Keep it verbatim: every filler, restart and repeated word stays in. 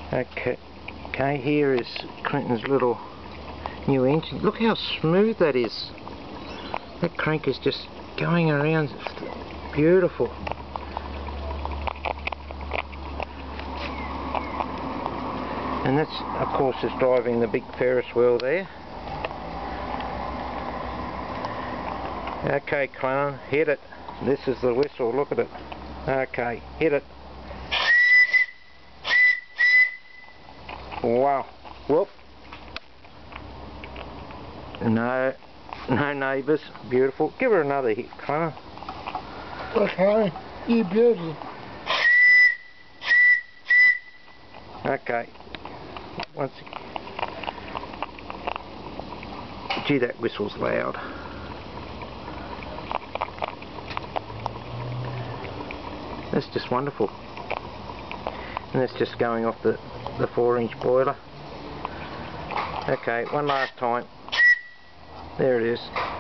Okay, okay, here is Clinton's little new engine. Look how smooth that is. That crank is just going around. It's beautiful. And that's, of course, is driving the big Ferris wheel there. Okay, Clinton, hit it. This is the whistle, look at it. Okay, hit it. Wow. Whoop. No, no neighbours. Beautiful. Give her another hit, Clinton. Okay, you beauty. Okay. Once. Gee, that whistle's loud. That's just wonderful. And that's just going off the, the four inch boiler. Okay, one last time. There it is.